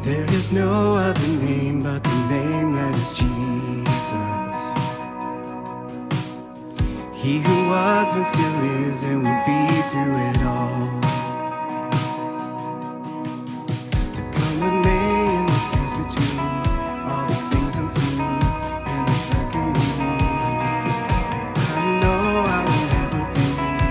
There is no other name but the name that is Jesus. He who was and still is and will be through it all. So come with me in the space between all the things unseen and this reckoning. I know I will never be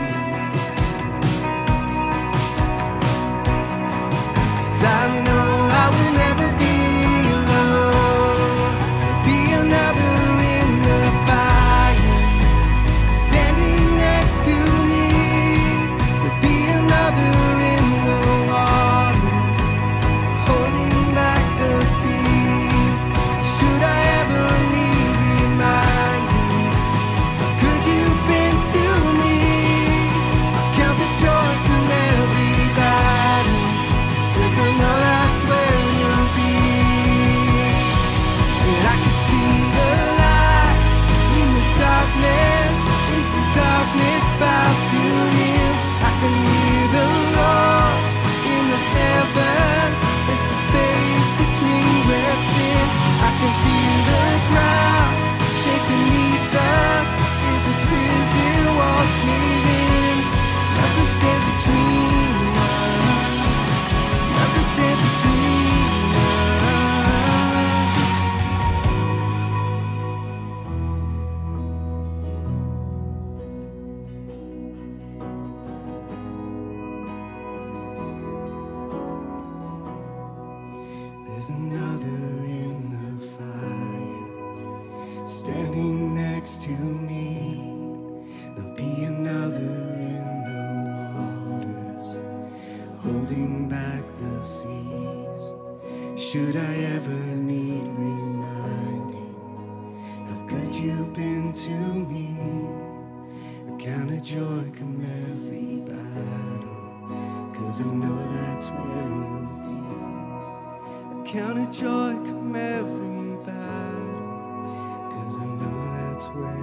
alone. 'Cause I know I will never be alone. Be another in the fire, standing next to me. There'll be another in the waters, holding back the seas. Should I ever need reminding how good you've been to me, I'll count the joy from every battle, 'cause I know that's where you'll be. And I can see the light in the darkness, as the darkness bows to Him. I can hear the Lord in the heavens, it's the space between resting. I can feel the ground shake beneath us as the prison walls cave in. Nothing stands between us, nothing stands between us. There's another in the fire, standing next to me. There'll be another in the waters, holding back the seas. Should I ever need reminding how good you've been to me, I count a joy come every battle, 'cause I know that's where you'll be. Count a joy come every battle, 'cause I know that's where